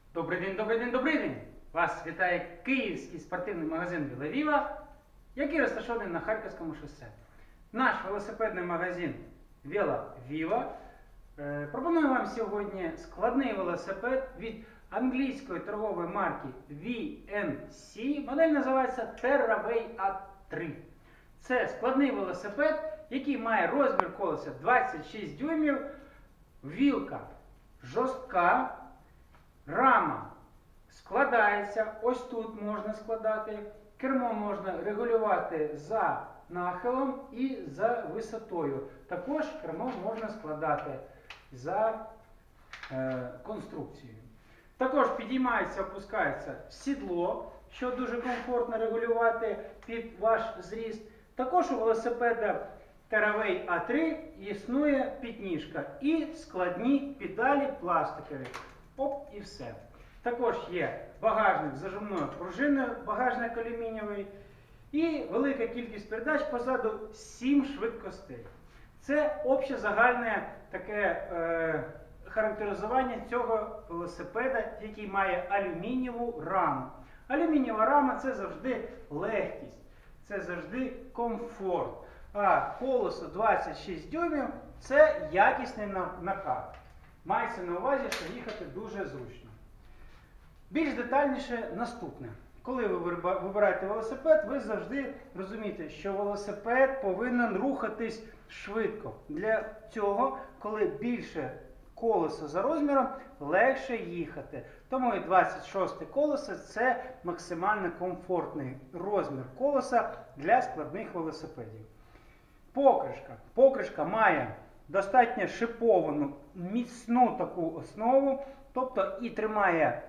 Добрий день, добрий день, добрий день! Вас вітає київський спортивний магазин «Веловіва», який розташований на Харківському шосе. Наш велосипедний магазин «Веловіва» пропонує вам сьогодні складний велосипед від англійської торгової марки VNC. Модель називається Terraway A3. Це складний велосипед, який має розмір колеса 26 дюймів, вілка жорстка, рама складається, ось тут можна складати, кермо можна регулювати за нахилом і за висотою. Також кермо можна складати за конструкцією. Також підіймається, опускається сідло, що дуже комфортно регулювати під ваш зріст. Також у велосипеда Terraway A3 існує підніжка і складні педалі пластикові. Оп, і все. Також є багажник з зажимною пружиною, багажник алюмінієвий і велика кількість передач, позаду 7 швидкостей. Це обще загальне таке характеризування цього велосипеда, який має алюмінієву раму. Алюмінієва рама – це завжди легкість, це завжди комфорт. А колесо 26 дюймів – це якісний накат. Мається на увазі, що їхати дуже зручно. Більш детальніше наступне. Коли ви вибираєте велосипед, ви завжди розумієте, що велосипед повинен рухатись швидко. Для цього, коли більше колеса за розміром, легше їхати. Тому і 26 колесо – це максимально комфортний розмір колеса для складних велосипедів. Покришка. Покришка має достатньо шиповану, міцну таку основу, тобто і тримає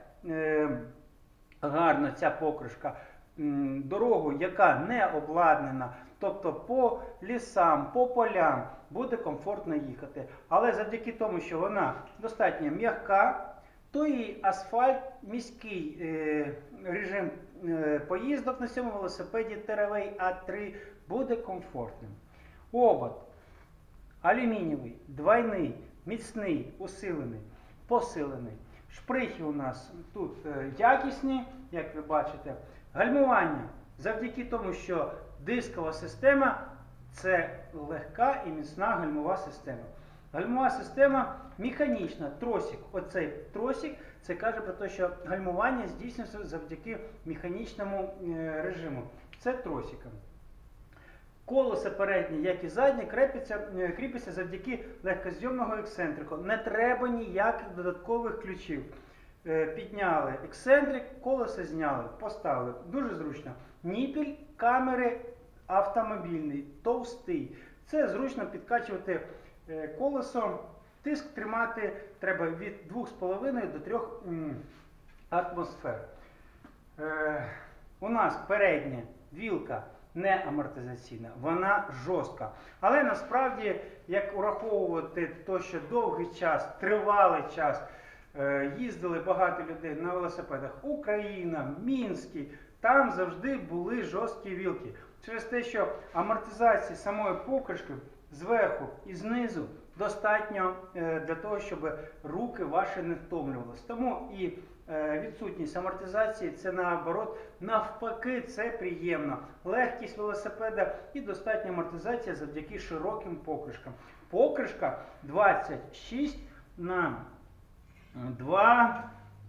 гарно ця покришка дорогу, яка не обладнана, тобто по лісам, по полям буде комфортно їхати. Але завдяки тому, що вона достатньо м'яка, то і асфальт, міський режим поїздок на цьому велосипеді Terraway A3 буде комфортним. Обод алюмінієвий, двойний, міцний, усилений, посилений. Шприхи у нас тут якісні, як ви бачите. Гальмування завдяки тому, що дискова система – це легка і міцна гальмова система. Гальмова система механічна, тросик. Оцей тросик – це каже про те, що гальмування здійснюється завдяки механічному режиму. Це тросиком. Колеса передні, як і задні, кріпиться завдяки легкозйомного ексцентрику. Не треба ніяких додаткових ключів. Підняли ексцентрик, колеса зняли, поставили. Дуже зручно. Ніпіль камери автомобільний, товстий. Це зручно підкачувати колесо. Тиск тримати треба від 2,5 до 3 атмосфер. У нас передня вілка не амортизаційна, вона жорстка. Але насправді, як враховувати те, що довгий час, тривалий час їздили багато людей на велосипедах, Україна, Мінський, там завжди були жорсткі вілки. Через те, що амортизації самої покришки зверху і знизу достатньо для того, щоб руки ваші не втомлювалися. Тому і відсутність амортизації – це наоборот, навпаки, це приємно. Легкість велосипеда і достатня амортизація завдяки широким покришкам. Покришка 26 на 2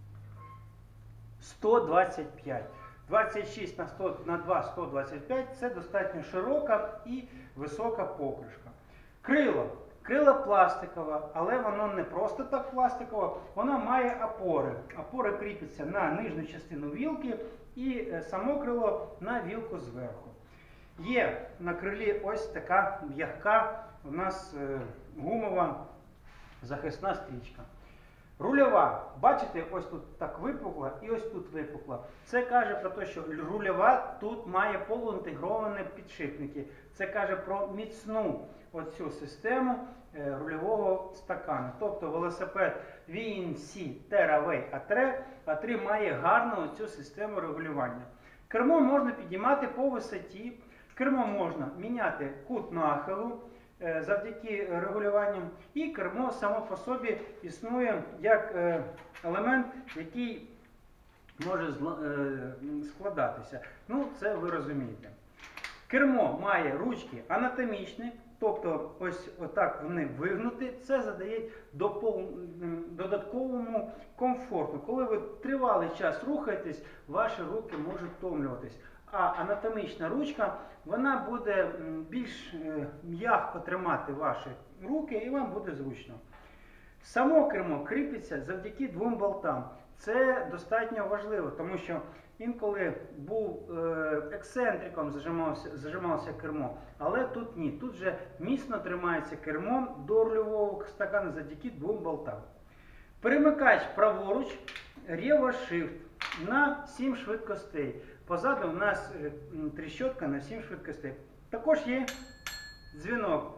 125. 26 на 2 125 – це достатньо широка і висока покришка. Крило. Крило пластикове, але воно не просто так пластикове, воно має опори. Опори кріпляться на нижню частину вілки і само крило на вілку зверху. Є на крилі ось така м'яка у нас гумова захисна стрічка. Рульова. Бачите, ось тут так випукла і ось тут випукла. Це каже про те, що рульова тут має полуінтегровані підшипники. Це каже про міцну оцю систему рульового стакану. Тобто велосипед VNC Terraway A3 має гарну оцю систему регулювання. Кермо можна піднімати по висоті, кермо можна міняти кут нахилу, завдяки регулюванням, і кермо само по собі існує як елемент, який може складатися. Ну, це ви розумієте. Кермо має ручки анатомічні, тобто ось отак вони вигнуті. Це задає додатковому комфорту. Коли ви тривалий час рухаєтесь, ваші руки можуть втомлюватись. А анатомічна ручка, вона буде більш м'яко тримати ваші руки і вам буде зручно. Само кермо кріпиться завдяки двом болтам. Це достатньо важливо, тому що інколи був ексцентриком зажимався кермо, але тут ні. Тут вже міцно тримається кермо до рульового стакана завдяки двом болтам. Перемикач праворуч, Revo-Shift на 7 швидкостей. Позаду у нас тріщотка на 7 швидкостей. Також є дзвінок.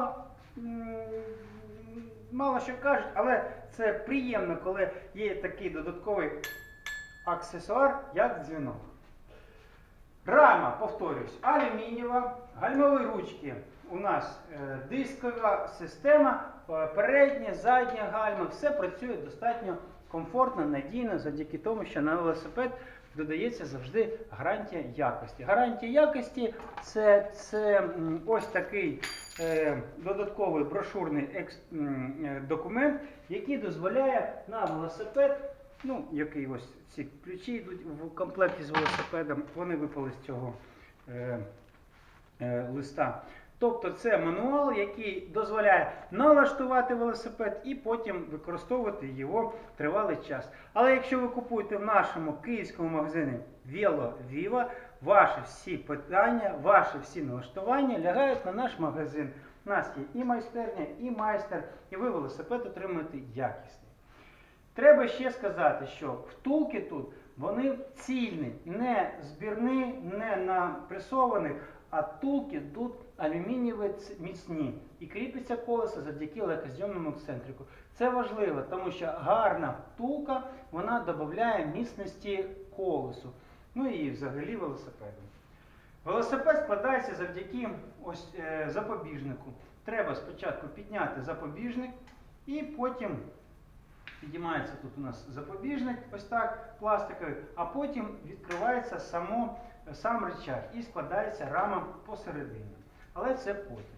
Мало що кажуть, але це приємно, коли є такий додатковий аксесуар, як дзвінок. Рама, повторюсь, алюмінієва, гальмові ручки. У нас дискова система, передня, задня гальма. Все працює достатньо комфортно, надійно, завдяки тому, що на велосипед додається завжди гарантія якості. Гарантія якості – це ось такий додатковий брошурний документ, який дозволяє на велосипед, ну, який ось ці ключі йдуть в комплекті з велосипедом, вони випали з цього листа. Тобто це мануал, який дозволяє налаштувати велосипед і потім використовувати його тривалий час. Але якщо ви купуєте в нашому київському магазині Velo Viva, ваші всі питання, ваші всі налаштування лягають на наш магазин. У нас є і майстерня, і майстер, і ви велосипед отримуєте якісний. Треба ще сказати, що втулки тут, вони цільні, не збірні, не напресовані, а втулки тут алюмінієві міцні. І кріпиться колесо завдяки легкозйомному ексцентрику. Це важливо, тому що гарна втулка, вона додає міцності колесу. Ну і взагалі велосипеду. Велосипед складається завдяки ось запобіжнику. Треба спочатку підняти запобіжник і потім піднімається тут у нас запобіжник, ось так, пластиковий, а потім відкривається сам рычаг і складається рама посередині. Але це потім.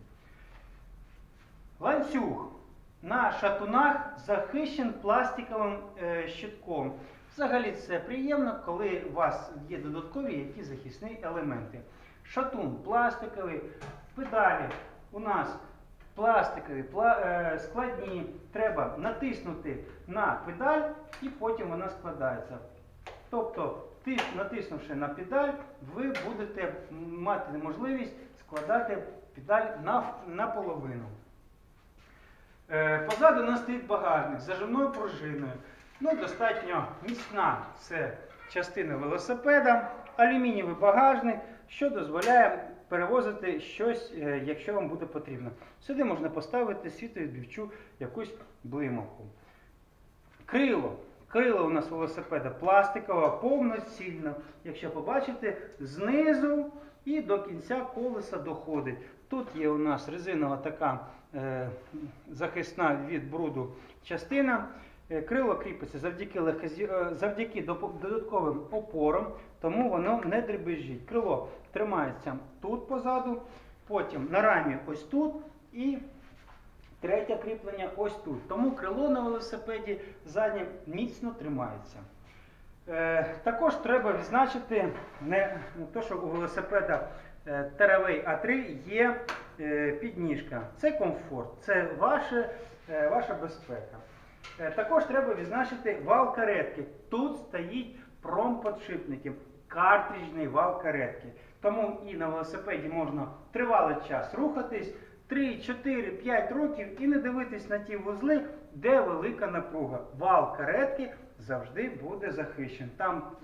Ланцюг на шатунах захищений пластиковим щитком. Взагалі це приємно, коли у вас є додаткові які захисні елементи. Шатун пластиковий, педалі у нас пластикові, складні. Треба натиснути на педаль і потім вона складається. Тобто, натиснувши на педаль, ви будете мати можливість складати педаль наполовину. Позаду у нас стоїть багажник з зажимною пружиною. Ну, достатньо міцна це частина велосипеда, алюмінієвий багажник, що дозволяє перевозити щось, якщо вам буде потрібно. Сюди можна поставити світловідбивчу якусь блимавку. Крило. Крило у нас велосипеда пластикове, повноцінне. Якщо побачите, знизу і до кінця колеса доходить. Тут є у нас резинова така захисна від бруду частина. Крило кріпиться завдяки додатковим опорам, тому воно не дребезжить. Крило тримається тут позаду, потім на рамі ось тут і третє кріплення ось тут. Тому крило на велосипеді заднє міцно тримається. Також треба відзначити, що у велосипеда Taraway A3 є підніжка. Це комфорт, це ваша безпека. Також треба відзначити вал каретки. Тут стоїть промподшипники, картриджний вал каретки. Тому і на велосипеді можна тривалий час рухатись, 3, 4, 5 років і не дивитись на ті вузли, де велика напруга. Вал каретки завжди буде захищений.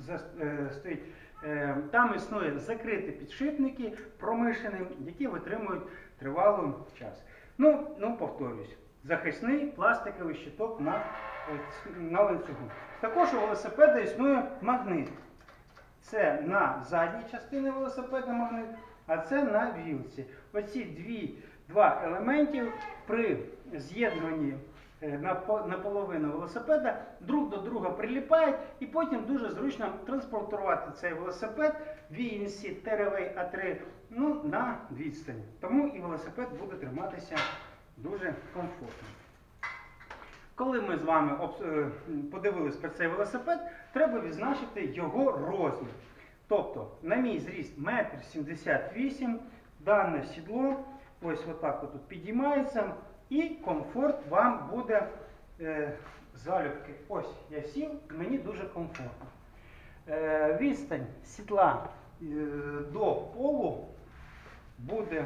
Там існують закриті підшипники промишлені, які витримують тривалий час. Ну, повторюсь. Захисний пластиковий щиток на ланцюгу. Також у велосипеда існує магнит. Це на задній частині велосипеда магнит, а це на вілці. Оці дві два елементів при з'єднанні наполовину велосипеда друг до друга приліпають, і потім дуже зручно транспортувати цей велосипед VNC Terraway A3 на відстані. Тому і велосипед буде триматися дуже комфортно. Коли ми з вами подивились про цей велосипед, треба відзначити його розмір. Тобто, на мій зріст 1,78 м, дане сідло ось отак тут підіймається, і комфорт вам буде залюбки. Ось я сів, мені дуже комфортно. Відстань сідла до полу буде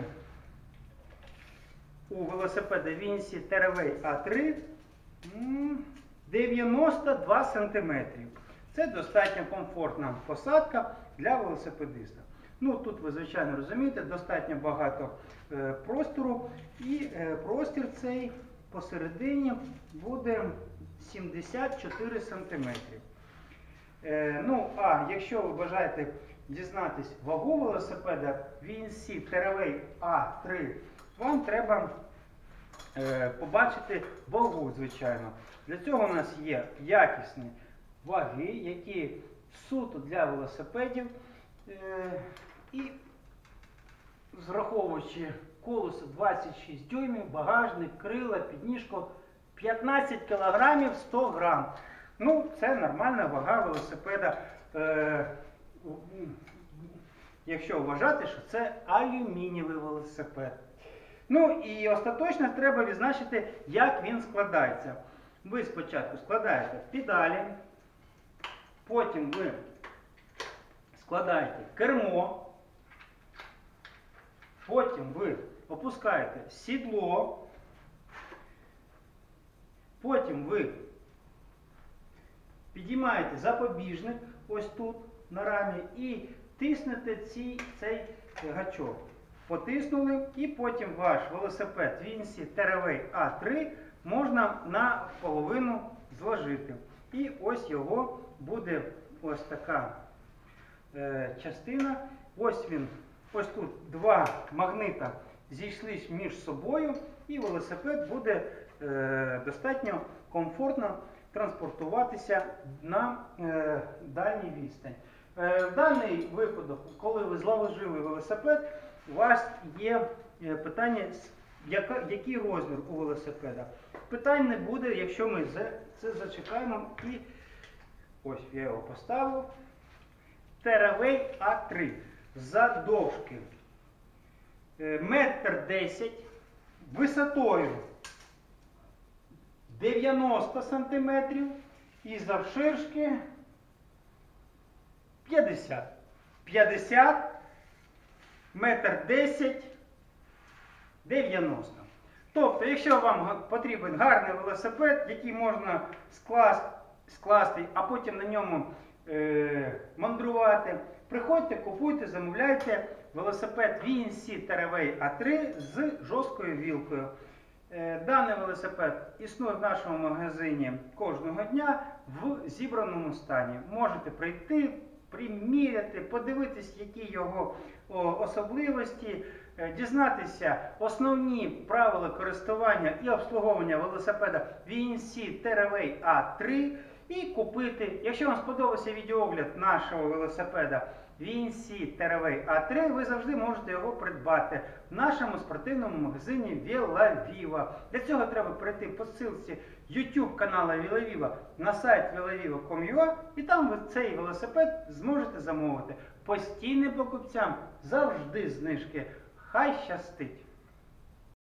у велосипеда VNC Terraway A3 92 см. Це достатньо комфортна посадка для велосипедиста. Ну, тут ви, звичайно, розумієте, достатньо багато простору, і простір цей посередині буде 74 см. Ну, а якщо ви бажаєте дізнатись вагу велосипеда VNC Terraway A3, вам треба побачити вагу, звичайно. Для цього у нас є якісні ваги, які суто для велосипедів. І зраховуючи колесо 26 дюймів, багажник, крила, підніжку 15 кг 100 г. Ну, це нормальна вага велосипеда, якщо вважати, що це алюмінієвий велосипед. Ну і остаточно треба відзначити, як він складається. Ви спочатку складаєте педалі, потім ви складаєте кермо, потім ви опускаєте сідло, потім ви підіймаєте запобіжник ось тут на рамі і тиснете цей гачок. Потиснули, і потім ваш велосипед VNC Terraway A3 можна наполовину зложити. І ось його буде ось така частина. Ось він, ось тут два магнита зійшлись між собою, і велосипед буде достатньо комфортно транспортуватися на дальній відстань. В даний випадок, коли ви зложили велосипед, у вас є питання, який розмір у велосипеда. Питань не буде, якщо ми це зачекаємо, і ось я його поставив. Terraway A3 завдовжки 1,10 м, висотою 90 см і завширшки 50. 50, 1,10 м, 90. Тобто, якщо вам потрібен гарний велосипед, який можна скласти, а потім на ньому мандрувати, приходьте, купуйте, замовляйте велосипед VNC Terraway A3 з жорсткою вілкою. Даний велосипед існує в нашому магазині кожного дня в зібраному стані. Можете прийти, приміряти, подивитись, які його особливості, дізнатися основні правила користування і обслуговування велосипеда VNC Terraway A3 і купити. Якщо вам сподобався відеоогляд нашого велосипеда VNC Terraway A3, ви завжди можете його придбати в нашому спортивному магазині VeloViva. Для цього треба перейти по ссылці YouTube каналу VeloViva на сайт veloviva.com.ua, і там ви цей велосипед зможете замовити. Постійним покупцям завжди знижки. Хай щастить!